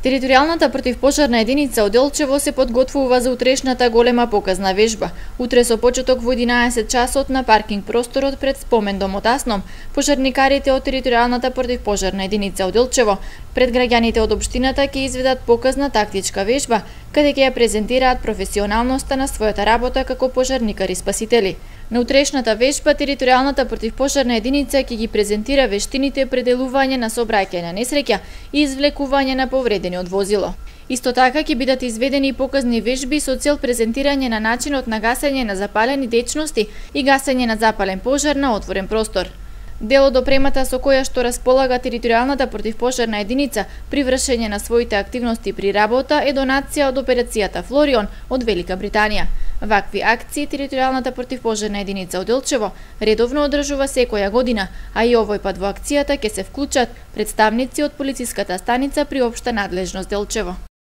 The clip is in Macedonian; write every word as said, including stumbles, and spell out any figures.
Територијалната противпожарна единица од Делчево се подготвува за утрешната голема показна вежба. Утре со почеток во единаесет часот на паркинг просторот пред спомендомот Асном, пожарникарите од Територијалната противпожарна единица од Делчево пред граѓаните од општината ќе изведат показна тактичка вежба, каде ќе ја презентираат професионалноста на својата работа како пожарникари спасители. На утрешната вежба Територијалната противпожарна единица ќе ги презентира вештините пределување на сообраќајна несреќа и извлекување на повредени од возило. Исто така ќе бидат изведени показни вежби со цел презентирање на начинот на гасење на запалени течности и гасење на запален пожар на отворен простор. Дел од опремата со која што располага Територијалната противпожарна единица при вршење на своите активности при работа е донација од операцијата Флорион од Велика Британија. Вакви акции Територијалната противпожарна единица од Делчево редовно одржува секоја година, а и овој пат во акцијата ќе се вклучат представници од полициската станица при општа надлежност Делчево.